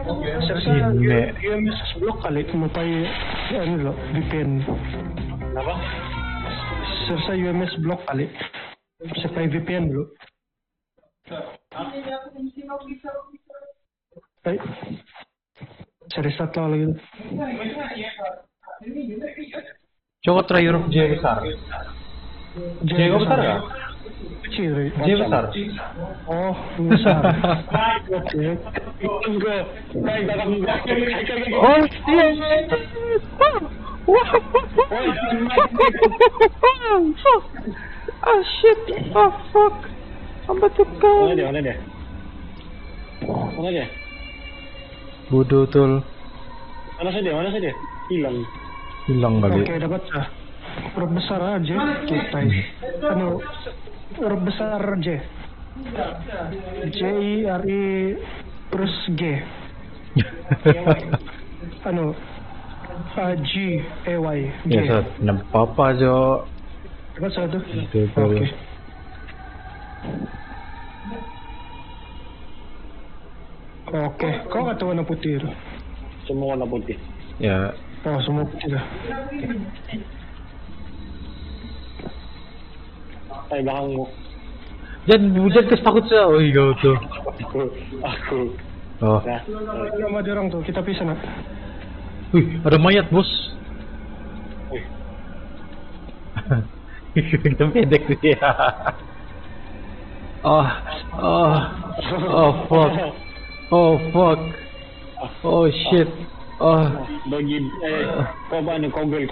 Serasa UMS blok kali memakai ano lo, VPN. Apa? Serasa UMS blok kali. Bisa pakai VPN dulu. Ay, seriset lah lagi. Coba try huruf J besar. J besar nggak? Kecil. J besar. Oh, besar. Oke. Oh shit! Oh shit! Oh fuck! I'm about to go. Mana dia? Bodoh tul. Mana saja? Hilang kali. Oke, dapat ya. Huruf besar aja kita. Anu, huruf besar J. JIRI terus G. Anu, GAY. Ya saat nampak apa Jo? Dapat satu. Betul. Oke. Oke, kau kata warna putih itu? Semua warna putih. Ya. Oh, semua putih dah. Ay, belakangmu. Jangan kes takut saya. Oh iya tuh. Aku. Oh. Nah, Nama dia orang tuh, kita pisah nak. Wih, ada mayat bos. Kita pendek dia. Oh fuck. Oh fuck. Oh shit. Oh. bagi kau mana kogel.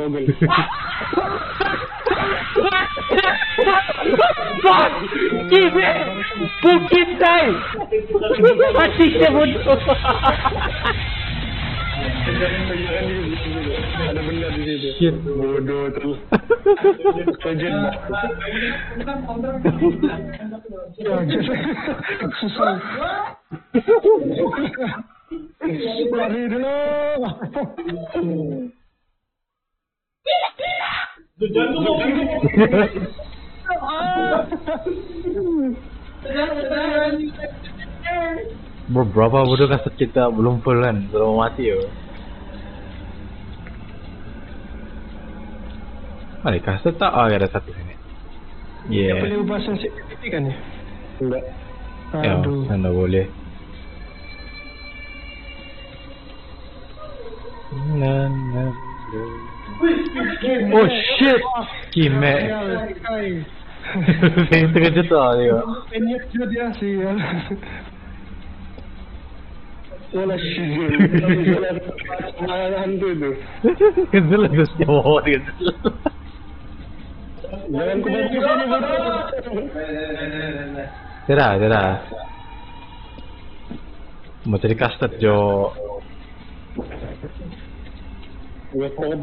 Fuck! Gila! Bukit tay! Mati siya bodoh! Ada benda di situ. Shit. Bodoh terus. Sejen. Susah. Lari dulu. Bro, berapa bodoh kaset kita belum full kan? Belum mati yo. Mari kaset tak ada satu ini. Yang Yeah. boleh ubah sensitivity kan ya? Enggak. Ya, Aduh. anda boleh. Oh shit! Kime. Saya terkejut lah dia. Penyet juga dia sih. Wala shit. Hantu itu. Kejut lah gusti mau kejut. Jangan kumpul di sini bodoh. Tidak. Mau cari kastet Jo. Gue kok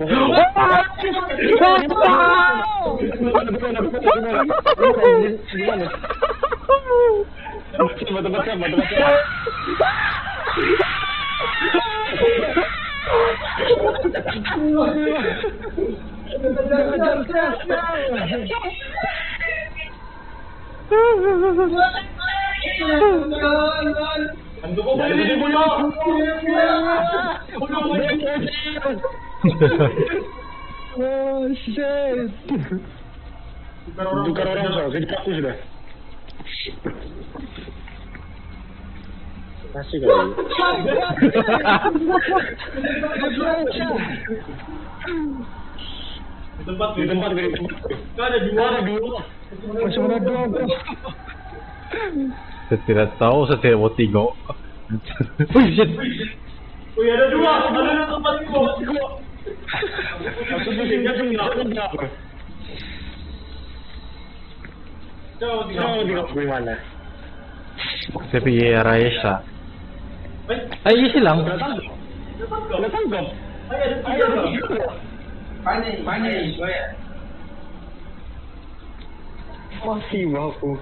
Oh shit. tukar orang so, jadi aku sudah. Kasih kali. Di tempat. Ada dua. Macam mana dua bro? Saya tidak tahu, saya tidak mau tengok. Wih shit. Ada dua tempat itu. Jauh di mana? Saya pergi arah Yesha. Ayo hilang. Udah tangkap. Masih baku.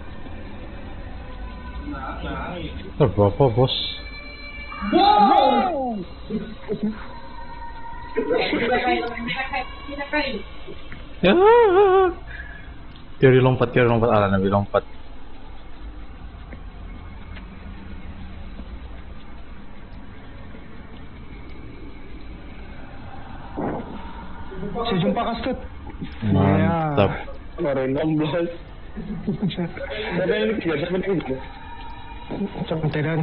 Berapa bos? Ya. Teori lompat ala Nabi lompat. Saya jumpa Kastut. Mantap. Baru 16. Siapa yang ketiga? Siapa yang ketiga? Canteran.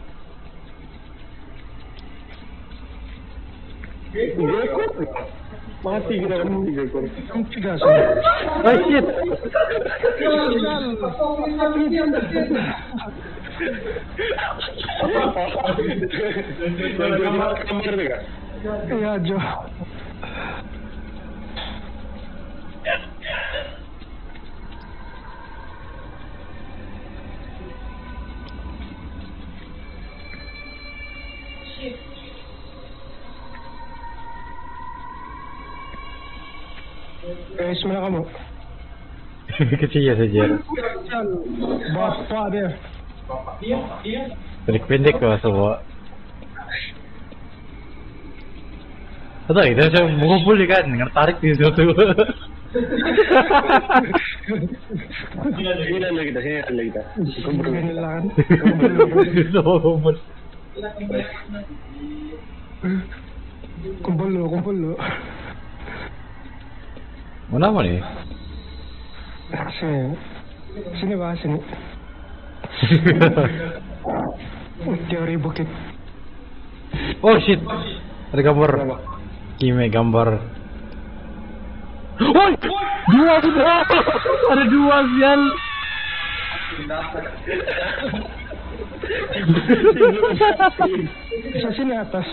Tiga ekor. Mati kita kan 3 ekor. Tiga sih. Oh shit. Kamar deh kak. Iya Jo. Guys, mana kamu? Kecil saja. Bapak dia. Pendek lah semua. Tahu itu saya mengumpul kan, tarik di situ. Sini lagi kita. Kebetulan. Semua kumpul. Kumpul lo. Mana apa nih? Sini bahas sini. Teori bukit. Oh shit, ada gambar. Kime gambar. Woi, dua sudah. Ada dua sial. Bisa sini atas.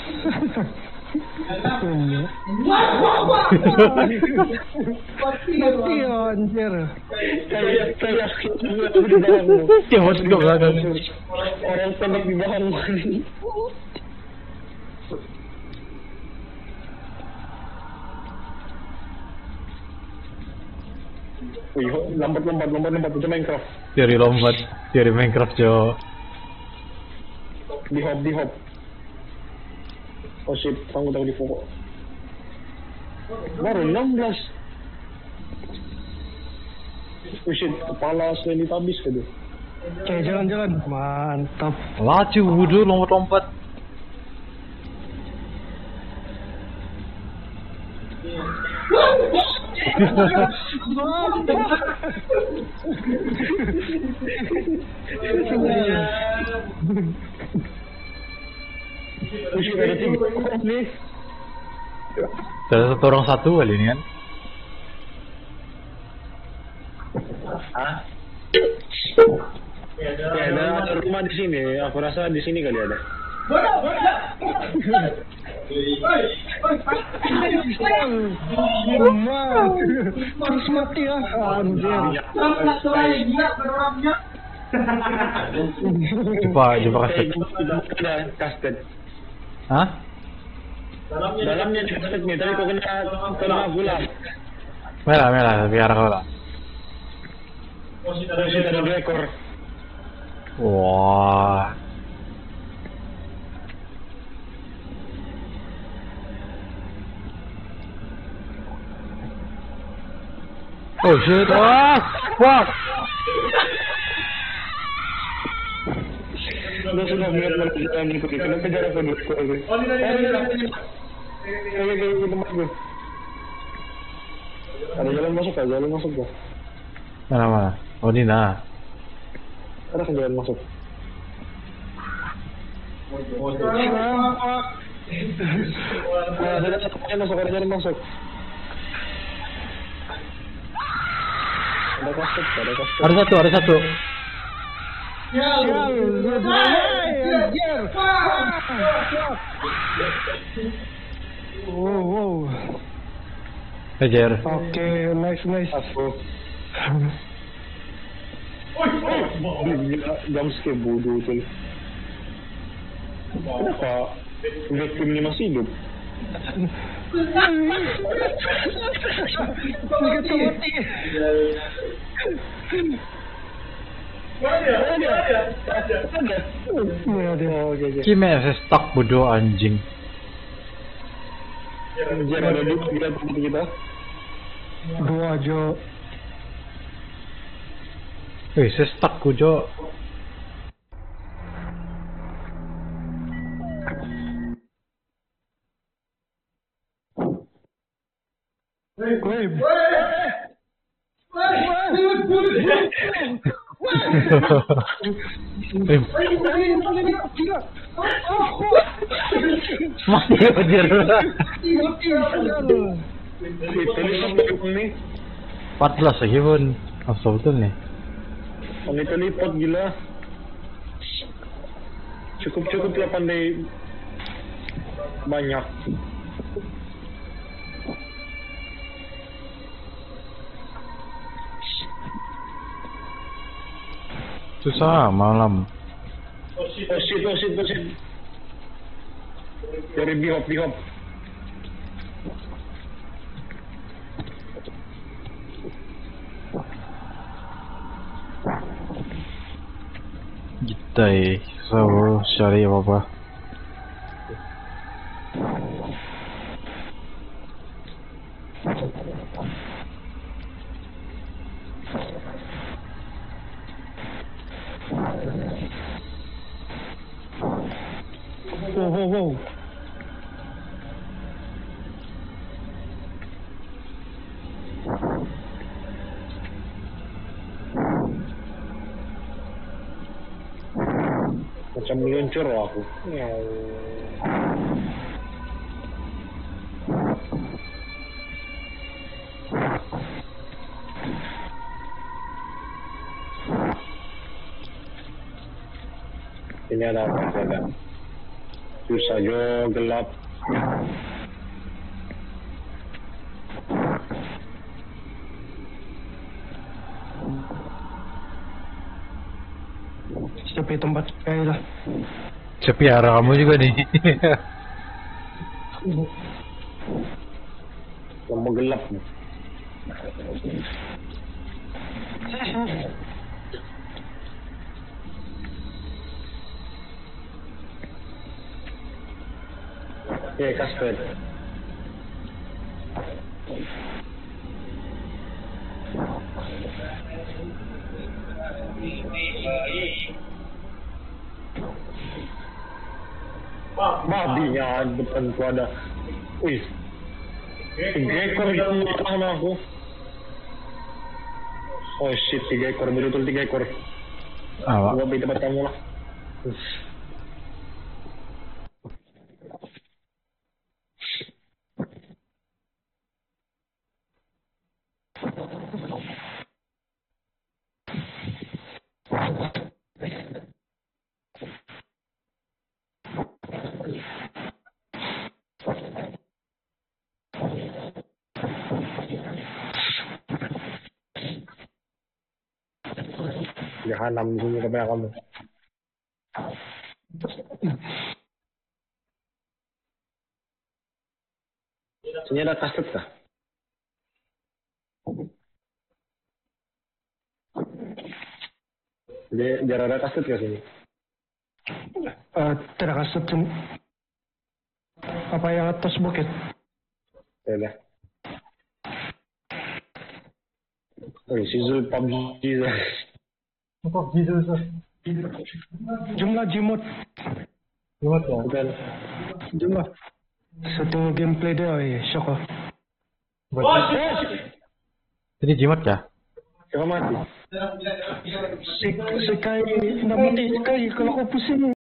Mati anjir. Saya di bawahmu. Cemot ke belakang. Orang pendek di bawahmu. Wih, lompat itu Minecraft. Teori lompat, teori Minecraft jo. Di hop. Oh shit, tahu di pokok. Baru 16. Oh shit, kepala selain habis gitu. Oke, jalan-jalan. Mantap. Laju wudu lompat-lompat. Oh shit, ada 3 nih. Ada satu orang satu kali ini kan. Hah? Ya ada rumah di sini. Aku rasa di sini kali ada. Terus mati ya. Anjir. Coba kasih. Ada kastet. Hah? Dalamnya di kastetnya, tapi kok kena gula. Merah, biar aku lah. Oh shit, ada 2 ekor. Wah. Oh shit, wah. Sudah melihat jalan mengikuti. Kenapa jarak ke 2 ekor itu? Oh, ini. Ke tempat gue. Ada jalan masuk gak? Mana? Oh ini nah. Ada kan jalan masuk? Ada jalan masuk. Ada kasut. Ada satu. Wow. Kejar. Oke, nice. Aku. Jumpscare bodoh itu. Kenapa vacuum ini masih hidup? Kime stuck bodoh anjing. Jangan ada di tempat kita. 2 Jo. Saya stuck bodoh. Wave. Mati anjir. Tulis nih. 14 lagi pun. Apa betul nih? Itu lipat gila. Cukup lah pandai banyak. Susah malam. Oh shit. Dari bihop. Kita susah cari apa-apa. Wow. Macam meluncur aku. Ini ada apa? Susah jo, gelap. Sampai tempat kayak lah. Sepi arah kamu juga nih. Lama gelap nih. Kasper. Babinya depan ku ada. Wih. 3 ekor yang sama aku. Oh shit, 3 ekor, betul 3 ekor. Gua di tempat kamu lah. Jahanam di sini kamera kamu. Sini ada kaset kah? Biar ada kaset kah sini? Tidak kasut. Apa yang atas bukit? Ya udah. Oh, si Zul PUBG lah. Jumlah jimut. Bukan. Jumlah. Satu gameplay dia, shock lah. Jadi jimat ya? Siapa mati? Sekai, nak mati sekali kalau kau pusing.